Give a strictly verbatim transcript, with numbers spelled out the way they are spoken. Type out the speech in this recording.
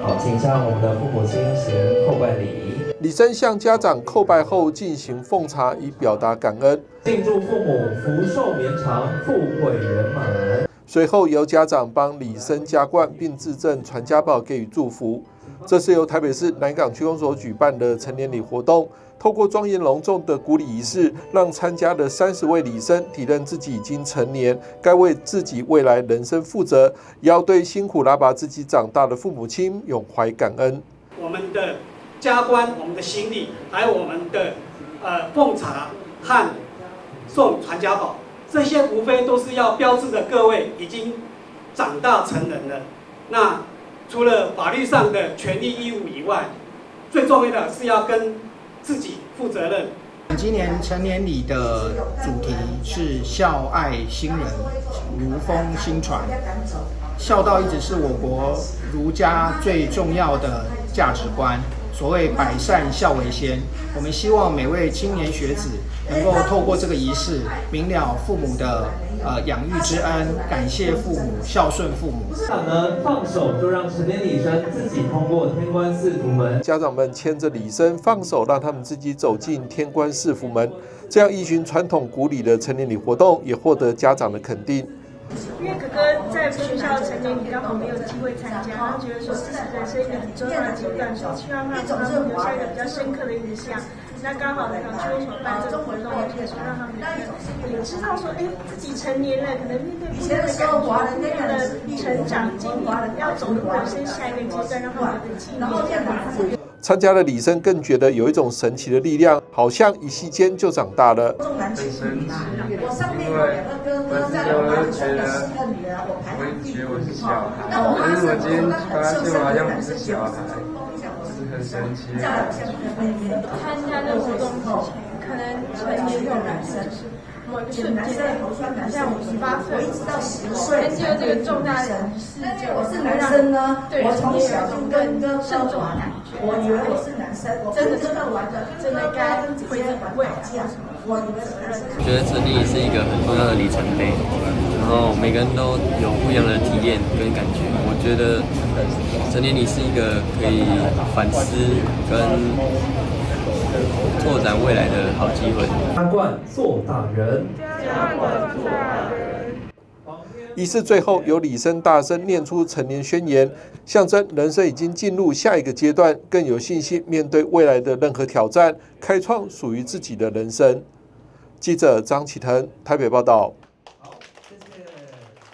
好，请向我们的父母亲行叩拜礼。 李生向家长叩拜后进行奉茶，以表达感恩。 敬祝父母福寿绵长，富贵圆满。 随后由家长帮李生加冠，并致赠传家宝给予祝福。这是由台北市南港区公所举办的成年礼活动，透过庄严隆重的古礼仪式，让参加的三十位李生体认自己已经成年，该为自己未来人生负责，也要对辛苦拉拔自己长大的父母亲永怀感恩。 我们的加冠、我们的行礼，还有我们的呃奉茶和送传家宝，这些无非都是要标志着各位已经长大成人了。那除了法律上的权利义务以外，最重要的是要跟自己负责任。 今年成年礼的主题是孝爱兴仁，儒风兴传。孝道一直是我国儒家最重要的价值观。所谓百善孝为先，我们希望每位青年学子能够透过这个仪式，明了父母的呃养育之恩，感谢父母，孝顺父母。 家长呢，放手就让成年礼生自己通过天官赐福门。 家长们牵着李生放手，让他们自己走进天官赐福门。这样依循传统古礼的成年礼活动，也获得家长的肯定。 因为哥哥在学校的成年礼刚好没有机会参加，他觉得说这是人生一个很重要的阶段，所以希望让他们留下一个比较深刻的印象。那刚好南港区公所办这个活动，也可以说让他们也知道说，哎，自己成年了，可能面对不一样的感觉，不一样的成长经历，要走入人生下一个阶段，让他们有个纪念。 参加了李生更觉得有一种神奇的力量，好像一夕间就长大了。 很神奇，因为我是就觉得我会觉得我是小孩，但是我今天发现我好像不是小孩，是很神奇。 参加这个活动之前，可能成年有男生就是某一个瞬间，好像我十八岁，但只有这个重大的事件，我是男生呢，对我从小就更慎重的感觉。我以为我是男生，真的真的玩的，真的该会为这样我的责任。 我觉得成年礼是一个很重要的里程碑，然后每个人都有不一样的体验跟感觉。我觉得成年礼是一个可以反思跟拓展未来的好机会。 加冠做大人， 加冠做大人。 仪式最后由李生大声念出成年宣言，象征人生已经进入下一个阶段，更有信心面对未来的任何挑战，开创属于自己的人生。记者张启腾台北报道。